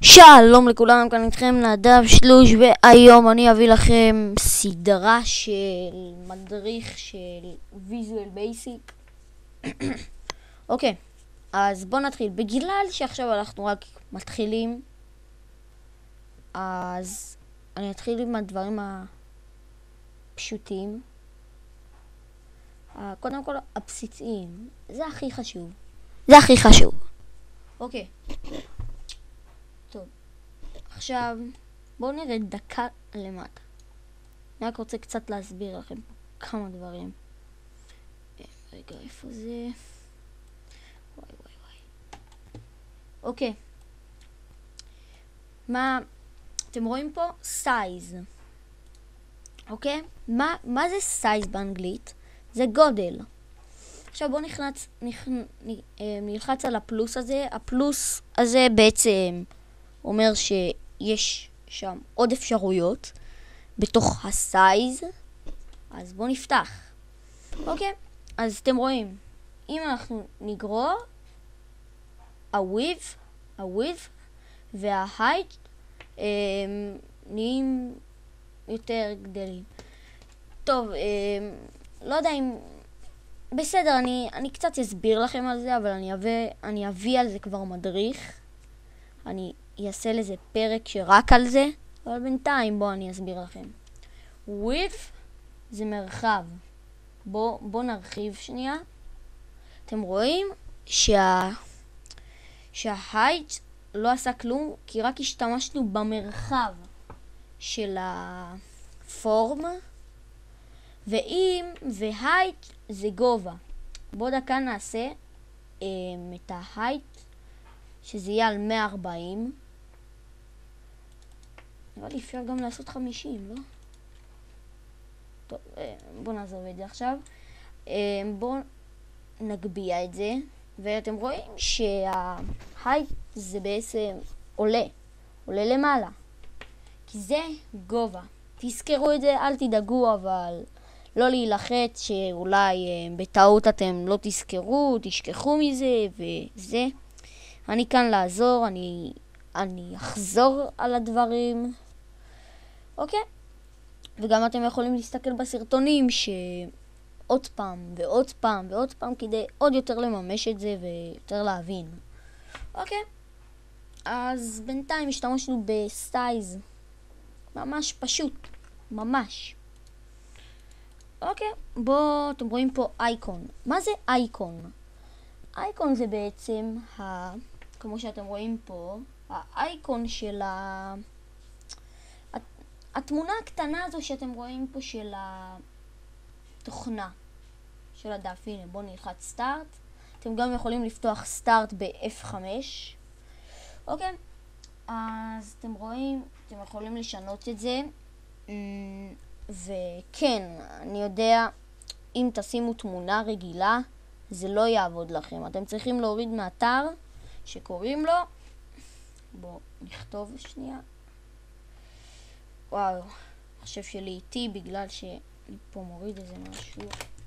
שלום לכולם, כאן איתכם נדב שלוש, והיום אני אביא לכם סדרה של מדריך של ויזואל בייסיק. אוקיי, אז בואו נתחיל. בגלל שעכשיו אנחנו רק מתחילים, אז אני אתחיל עם הדברים הפשוטים. קודם כל הבסיסיים, זה הכי חשוב. אוקיי, טוב, עכשיו בואו נראה דקה למטה. אני רק רוצה קצת להסביר לכם פה כמה דברים. רגע, איפה זה? וואי. אוקיי, מה אתם רואים פה? סייז. אוקיי, מה זה סייז באנגלית? זה גודל. עכשיו בואו נלחץ על הפלוס הזה. הפלוס הזה בעצם אומר שיש שם עוד אפשרויות בתוך הסייז. אז בואו נפתח. אוקיי, אז אתם רואים, אם אנחנו נגרור, ה-width וה-height נהיים יותר גדלים. טוב, לא יודע אם בסדר, אני קצת אסביר לכם על זה, אבל אני אביא על זה כבר מדריך. אני אעשה לזה פרק שרק על זה, אבל בינתיים בואו אני אסביר לכם. width זה מרחב. בואו נרחיב שנייה. אתם רואים שההייט לא עשה כלום, כי רק השתמשנו במרחב של הפורם, והייט זה גובה. בואו דקה נעשה את ההייט שזה יהיה על 140. נראה לי אפשר גם לעשות 50, לא? טוב, בואו נעזוב את זה עכשיו. בואו נגביע את זה, ואתם רואים שההייט זה בעצם עולה למעלה, כי זה גובה. תזכרו את זה, אל תדאגו, אבל לא להילחץ שאולי בטעות אתם לא תשכחו מזה וזה. אני כאן לעזור, אני אחזור על הדברים. אוקיי? וגם אתם יכולים להסתכל בסרטונים שעוד פעם ועוד פעם כדי עוד יותר לממש את זה ויותר להבין. אוקיי? אז בינתיים השתמשנו בסייז ממש פשוט, ממש. אוקיי, אתם רואים פה אייקון. מה זה אייקון? אייקון זה בעצם, כמו שאתם רואים פה, האייקון של התמונה הקטנה הזו שאתם רואים פה של התוכנה, של הדף. הנה, בואו נלחץ סטארט. אתם גם יכולים לפתוח סטארט ב-F5. אוקיי, אז אתם רואים, אתם יכולים לשנות את זה. וכן, אני יודע, אם תשימו תמונה רגילה, זה לא יעבוד לכם. אתם צריכים להוריד מאתר שקוראים לו, בואו נכתוב שנייה. וואו, חושב שלי איתי בגלל שאני פה מוריד איזה משהו.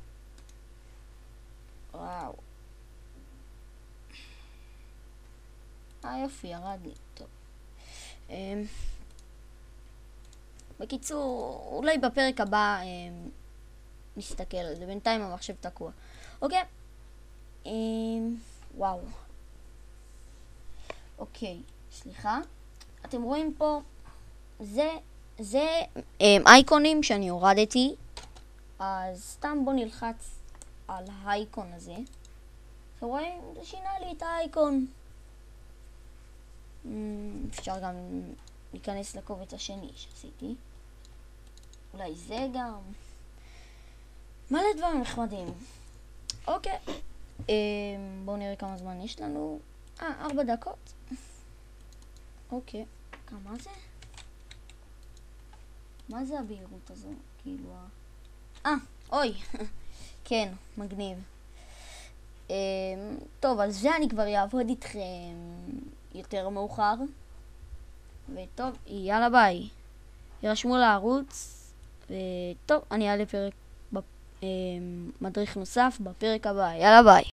וואו. יופי, ירד לי. טוב. בקיצור, אולי בפרק הבא נסתכל על זה. בינתיים המחשב תקוע. אוקיי. וואו. אוקיי, סליחה. אתם רואים פה, זה אייקונים שאני הורדתי. אז סתם בוא נלחץ על האייקון הזה. אתם רואים? זה שינה לי את האייקון. אפשר גם להיכנס לקובץ השני שעשיתי. אולי זה גם. מלא דברים נחמדים. אוקיי. בואו נראה כמה זמן יש לנו. 4 דקות. אוקיי. כמה זה? מה זה הבהירות הזו? כאילו אוי. כן, מגניב. טוב, אז זה אני כבר אעבוד איתכם יותר מאוחר. וטוב, יאללה ביי. ירשמו לערוץ. וטוב, אני אעלה פרק מדריך נוסף בפרק הבא. יאללה ביי.